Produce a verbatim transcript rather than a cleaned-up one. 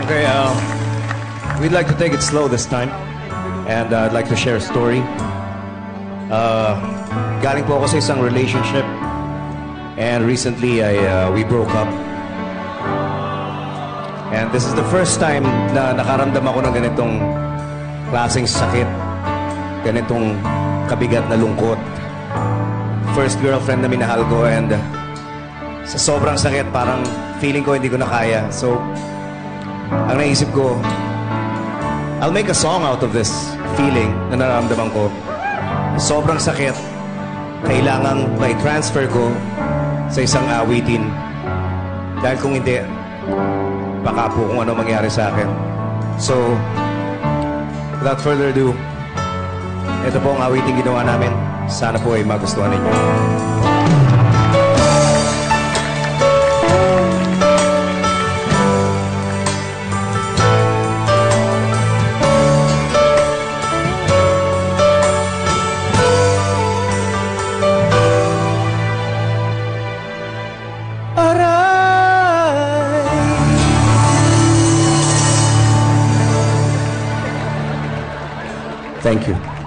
Okay, uh, we'd like to take it slow this time. And uh, I'd like to share a story. Uh, galing po ako sa isang relationship. And recently, I, uh, we broke up. And this is the first time na nakaramdam ako ng ganitong klaseng sakit. Ganitong kabigat na lungkot. First girlfriend na minahal ko, and uh, sa sobrang sakit, parang feeling ko hindi ko na kaya. So, ang naisip ko, I'll make a song out of this feeling na nararamdaman ko. Sobrang sakit, kailangang may transfer ko sa isang awitin. Dahil kung hindi, baka po kung ano mangyari sa akin. So, without further ado, ito po ang awitin ginawa namin. Sana po ay magustuhan ninyo. Thank you.